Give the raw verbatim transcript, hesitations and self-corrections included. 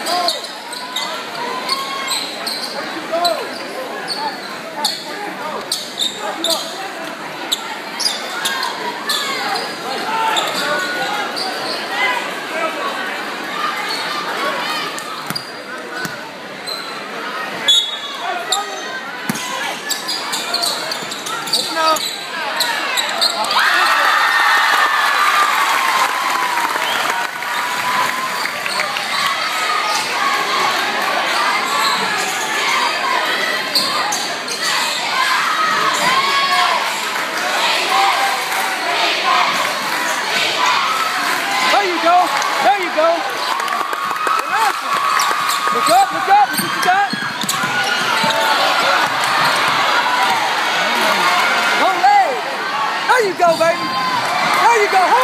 Look up, look up, look what you got. One leg. There you go, baby. There you go.